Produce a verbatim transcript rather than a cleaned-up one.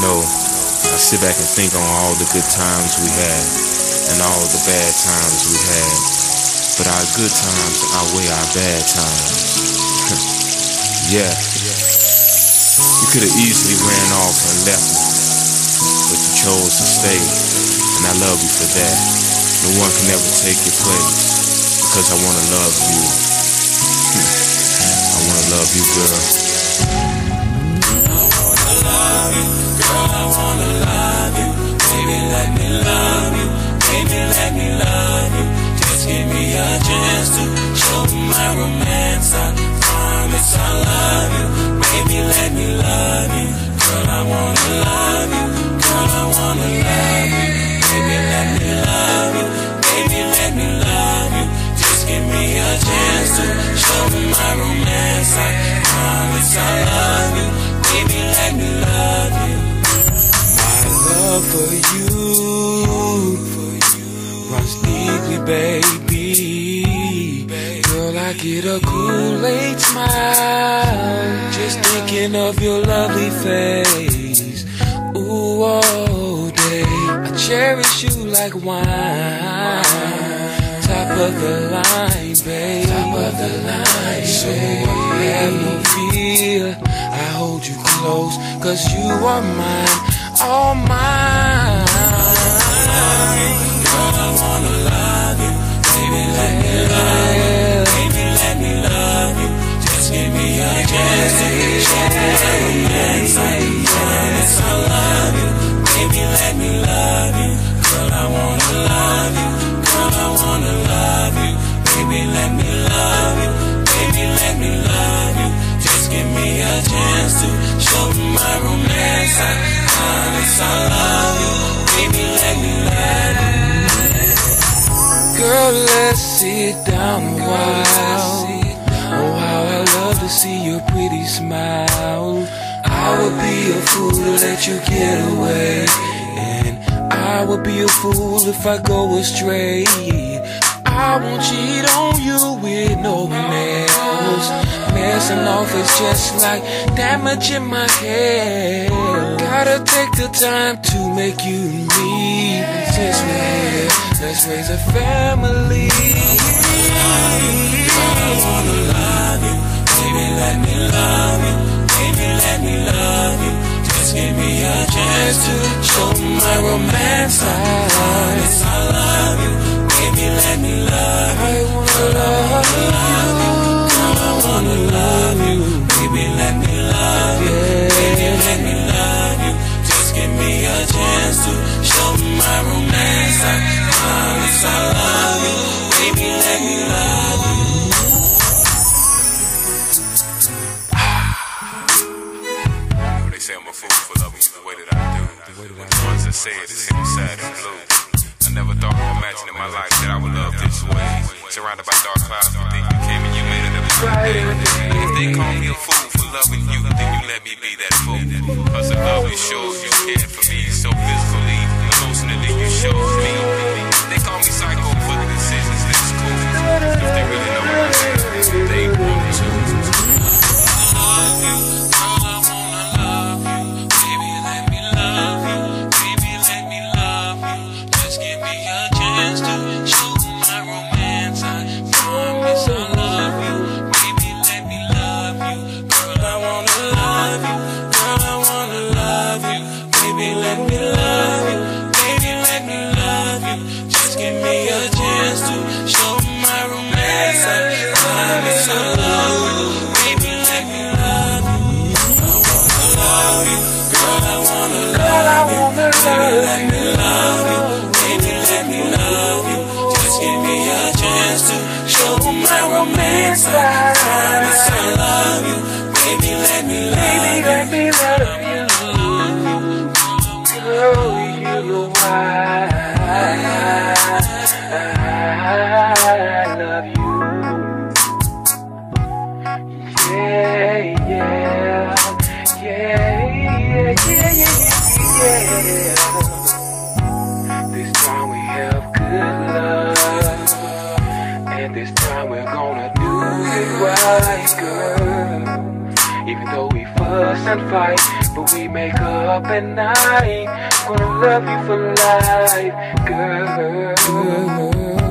know, I sit back and think on all the good times we had and all the bad times we had. But our good times outweigh our bad times. Yeah. You could have easily ran off and left me, but you chose to stay, and I love you for that. No one can ever take your place, because I wanna love you. I wanna love you, girl. I wanna love you, girl, I wanna love you. Baby, let me love you. Baby, let me love you. Just give me a chance to show my romance. I promise I'll love you. Baby, let me love you. Girl, I wanna love you. Girl, I wanna love you. Baby, let me love you. Baby, let me love you. Just give me a chance to show my romance. I promise I'll love you. Baby, let me love you. My love for you runs deeply, baby. Girl, I get a Kool-Aid smile just thinking of your lovely face. Ooh, all day I cherish you like wine. Top of the line, babe. Top of the line, so I have no fear. I hold you close, cause you are mine, all mine. Girl, I wanna love you. Baby, let me love you. Baby, let me love you. Just give me a chance to show me my romance. I promise I'll love you. Baby, let me love you. Girl, I wanna love you. Girl, I wanna love you. Baby, let me love you. Baby, let me love you. Just give me a chance to show my romance. I promise I'll love you. Baby, let me love you. Girl, let's sit down a while. Oh, how I love to see your pretty smile. I would be a fool to let you get away, and I would be a fool if I go astray. I won't cheat on you with no one else. Messing off is just like damage in my head. Gotta take the time to make you me. Since we're here, let's raise a family. I wanna love you. Baby, let me love you. Baby, let me love you. Just give me a chance to show my romance. I promise I'll love you. Baby, let me love you. I wanna love you. Girl, I wanna love you. Baby, let me love you. Baby, let me love you. Just give me a chance to show my romance. I promise I'll love you. Baby, let me love you. They say I'm a fool for loving you the way that I do. The ones that say it is him sad and blue. I never thought or imagined in my life that I would love this way. Surrounded by dark clouds, you think you came and you made it a bright day. And if they call me a fool for loving you, then you let me be that fool. Cause the love you showed, you cared for me so physically, emotionally you showed me. They call me psycho for the decisions, that's cool. If they really know what I mean, they want to. I promise I love you. Baby, let me love you. Baby, let me love you. Girl, you know why I love you. Yeah, yeah, yeah, yeah, yeah, yeah, yeah. This time we have good love, and this time we're gonna do it right, girl. Even though we fuck fuss and fight, but we make up at night. Gonna love you for life, girl.